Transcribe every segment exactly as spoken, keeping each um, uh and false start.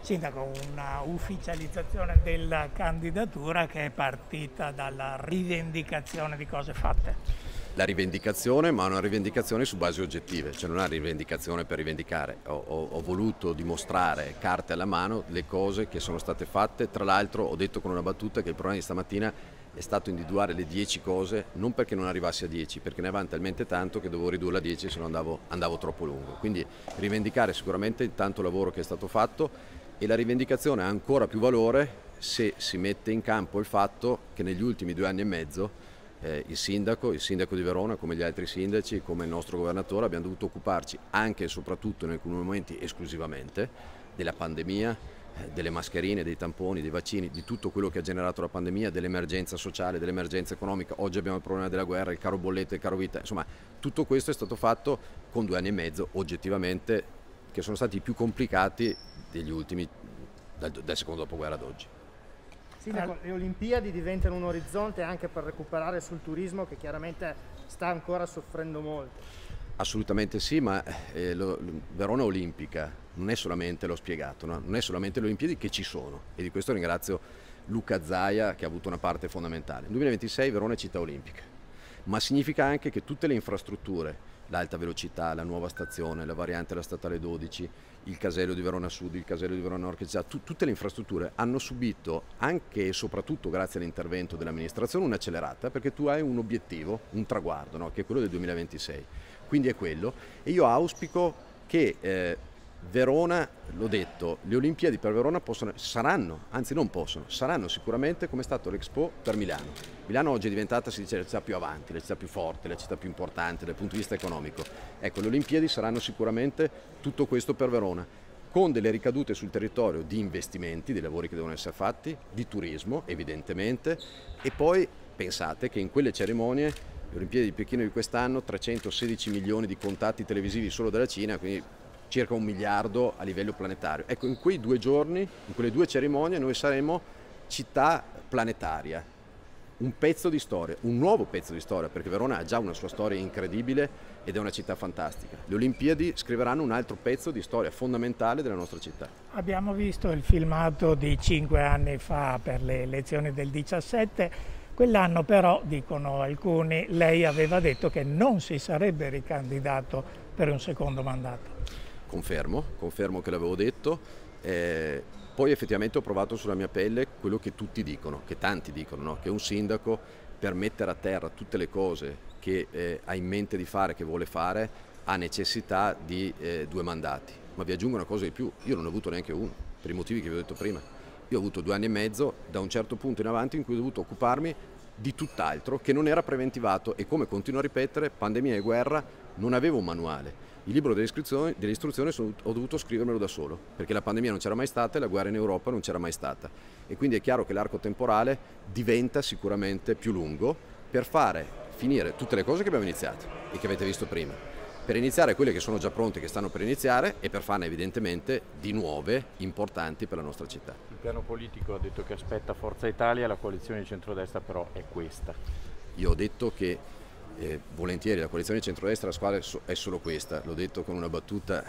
Sindaco, una ufficializzazione della candidatura che è partita dalla rivendicazione di cose fatte. La rivendicazione, ma una rivendicazione su basi oggettive, cioè non una rivendicazione per rivendicare. Ho, ho, ho voluto dimostrare, carte alla mano, le cose che sono state fatte. Tra l'altro ho detto con una battuta che il problema di stamattina è stato individuare le dieci cose, non perché non arrivassi a dieci, perché ne avevano talmente tanto che dovevo ridurla a dieci, se no andavo, andavo troppo lungo. Quindi rivendicare sicuramente il tanto lavoro che è stato fatto, e la rivendicazione ha ancora più valore se si mette in campo il fatto che negli ultimi due anni e mezzo Eh, il sindaco, il sindaco di Verona, come gli altri sindaci, come il nostro governatore, abbiamo dovuto occuparci anche e soprattutto in alcuni momenti esclusivamente della pandemia, eh, delle mascherine, dei tamponi, dei vaccini, di tutto quello che ha generato la pandemia, dell'emergenza sociale, dell'emergenza economica. Oggi abbiamo il problema della guerra, il caro bollette, il caro vita, insomma tutto questo è stato fatto con due anni e mezzo oggettivamente, che sono stati i più complicati degli ultimi, dal, dal secondo dopoguerra ad oggi. Sindaco, le Olimpiadi diventano un orizzonte anche per recuperare sul turismo, che chiaramente sta ancora soffrendo molto. Assolutamente sì, ma eh, lo, Verona Olimpica non è solamente, l'ho spiegato, no? Non è solamente le Olimpiadi, che ci sono, e di questo ringrazio Luca Zaia che ha avuto una parte fondamentale. Nel duemilaventisei Verona è città olimpica, ma significa anche che tutte le infrastrutture, l'alta velocità, la nuova stazione, la variante della statale dodici, il casello di Verona Sud, il casello di Verona Nord, che già, tu, tutte le infrastrutture hanno subito, anche e soprattutto grazie all'intervento dell'amministrazione, un'accelerata, perché tu hai un obiettivo, un traguardo, no? Che è quello del duemilaventisei. Quindi è quello, e io auspico che eh, Verona, l'ho detto, le Olimpiadi per Verona possono, saranno, anzi non possono, saranno sicuramente come è stato l'Expo per Milano. Milano oggi è diventata, si dice, la città più avanti, la città più forte, la città più importante dal punto di vista economico. Ecco, le Olimpiadi saranno sicuramente tutto questo per Verona, con delle ricadute sul territorio di investimenti, di lavori che devono essere fatti, di turismo evidentemente, e poi pensate che in quelle cerimonie, le Olimpiadi di Pechino di quest'anno, trecentosedici milioni di contatti televisivi solo dalla Cina, quindi circa un miliardo a livello planetario. Ecco, in quei due giorni, in quelle due cerimonie, noi saremo città planetaria, un pezzo di storia, un nuovo pezzo di storia, perché Verona ha già una sua storia incredibile ed è una città fantastica. Le Olimpiadi scriveranno un altro pezzo di storia fondamentale della nostra città. Abbiamo visto il filmato di cinque anni fa per le elezioni del diciassette. Quell'anno però, dicono alcuni, lei aveva detto che non si sarebbe ricandidato per un secondo mandato. Confermo, confermo che l'avevo detto, eh, poi effettivamente ho provato sulla mia pelle quello che tutti dicono, che tanti dicono, no? Che un sindaco, per mettere a terra tutte le cose che eh, ha in mente di fare, che vuole fare, ha necessità di eh, due mandati. Ma vi aggiungo una cosa di più, io non ho avuto neanche uno, per i motivi che vi ho detto prima. Io ho avuto due anni e mezzo da un certo punto in avanti in cui ho dovuto occuparmi di tutt'altro che non era preventivato, e come continuo a ripetere, pandemia e guerra, non avevo un manuale. Il libro delle istruzioni, delle istruzioni sono, ho dovuto scrivermelo da solo, perché la pandemia non c'era mai stata e la guerra in Europa non c'era mai stata. E quindi è chiaro che l'arco temporale diventa sicuramente più lungo per fare finire tutte le cose che abbiamo iniziato e che avete visto prima, per iniziare quelle che sono già pronte, che stanno per iniziare, e per farne evidentemente di nuove importanti per la nostra città. Il piano politico ha detto che aspetta Forza Italia, la coalizione di centrodestra però è questa. Io ho detto che Eh, volentieri la coalizione di centrodestra, la squadra è solo questa, l'ho detto con una battuta,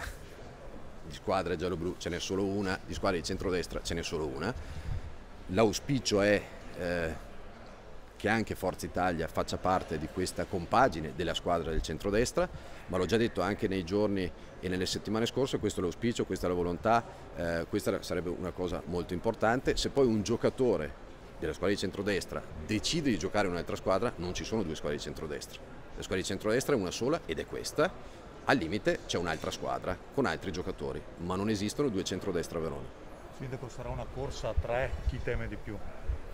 di squadra giallo-blu ce n'è solo una, di squadra di centrodestra ce n'è solo una. L'auspicio è eh, che anche Forza Italia faccia parte di questa compagine della squadra del centrodestra, ma l'ho già detto anche nei giorni e nelle settimane scorse, questo è l'auspicio, questa è la volontà, eh, questa sarebbe una cosa molto importante. Se poi un giocatore della squadra di centrodestra decide di giocare in un'altra squadra, non ci sono due squadre di centrodestra, la squadra di centrodestra è una sola ed è questa, al limite c'è un'altra squadra con altri giocatori, ma non esistono due centrodestra a Verona. Sindaco, sarà una corsa a tre, chi teme di più?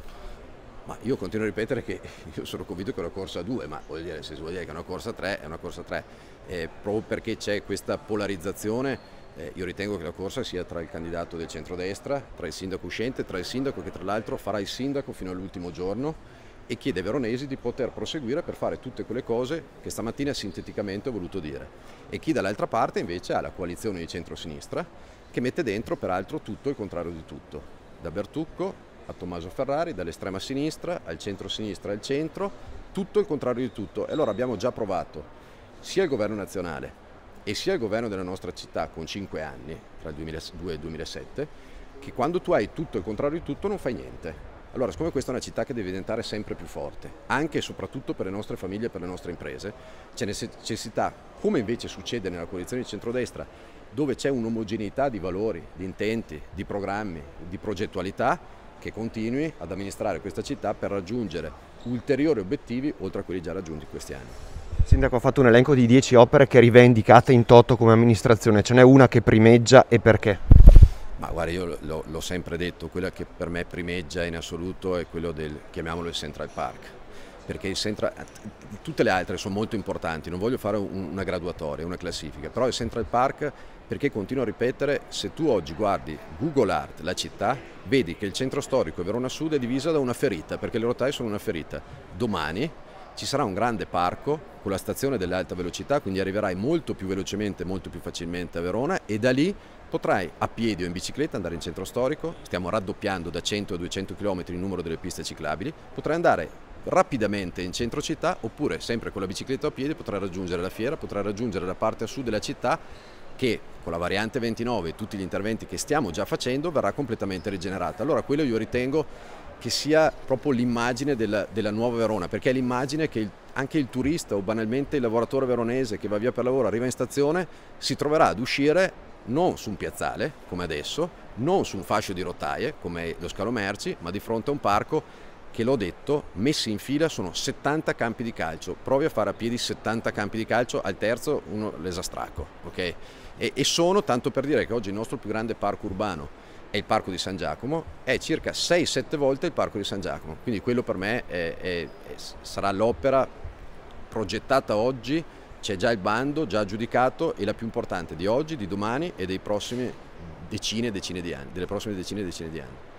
Ma io continuo a ripetere che io sono convinto che è una corsa a due, ma vuol dire, se si vuol dire che è una corsa a tre, è una corsa a tre, eh, proprio perché c'è questa polarizzazione. Eh, io ritengo che la corsa sia tra il candidato del centrodestra, tra il sindaco uscente, tra il sindaco che tra l'altro farà il sindaco fino all'ultimo giorno e chiede ai veronesi di poter proseguire per fare tutte quelle cose che stamattina sinteticamente ho voluto dire. E chi dall'altra parte invece ha la coalizione di centrosinistra che mette dentro peraltro tutto il contrario di tutto, da Bertucco a Tommaso Ferrari, dall'estrema sinistra al centro-sinistra al centro, tutto il contrario di tutto. E allora abbiamo già provato sia il governo nazionale e sia il governo della nostra città con cinque anni, tra il duemiladue e il duemilasette, che quando tu hai tutto e il contrario di tutto non fai niente. Allora, siccome questa è una città che deve diventare sempre più forte, anche e soprattutto per le nostre famiglie e per le nostre imprese, c'è necessità, come invece succede nella coalizione di centrodestra, dove c'è un'omogeneità di valori, di intenti, di programmi, di progettualità, che continui ad amministrare questa città per raggiungere ulteriori obiettivi oltre a quelli già raggiunti in questi anni. Sindaco, ha fatto un elenco di dieci opere che rivendicate in toto come amministrazione, ce n'è una che primeggia e perché? Ma guarda, io l'ho sempre detto, quella che per me primeggia in assoluto è quello del, chiamiamolo il Central Park, perché il Central, tutte le altre sono molto importanti, non voglio fare un, una graduatoria, una classifica, però il Central Park, perché continuo a ripetere, se tu oggi guardi Google Earth, la città, vedi che il centro storico Verona Sud è diviso da una ferita, perché le rotaie sono una ferita. Domani ci sarà un grande parco con la stazione dell'alta velocità, quindi arriverai molto più velocemente, molto più facilmente a Verona e da lì potrai a piedi o in bicicletta andare in centro storico, stiamo raddoppiando da cento a duecento chilometri il numero delle piste ciclabili, potrai andare rapidamente in centro città oppure sempre con la bicicletta o a piedi potrai raggiungere la fiera, potrai raggiungere la parte a sud della città che con la variante ventinove e tutti gli interventi che stiamo già facendo verrà completamente rigenerata. Allora quello io ritengo che sia proprio l'immagine della, della nuova Verona, perché è l'immagine che il, anche il turista o banalmente il lavoratore veronese che va via per lavoro, arriva in stazione, si troverà ad uscire non su un piazzale come adesso, non su un fascio di rotaie come lo scalo merci, ma di fronte a un parco che, l'ho detto, messi in fila sono settanta campi di calcio. Provi a fare a piedi settanta campi di calcio, al terzo uno l'esastraco, ok? E, e sono, tanto per dire che oggi il nostro più grande parco urbano è il parco di San Giacomo, è circa sei sette volte il parco di San Giacomo, quindi quello per me è, è, è, sarà l'opera progettata oggi. C'è già il bando, già aggiudicato, e la più importante di oggi, di domani e dei prossimi decine e decine di anni, delle prossime decine e decine di anni.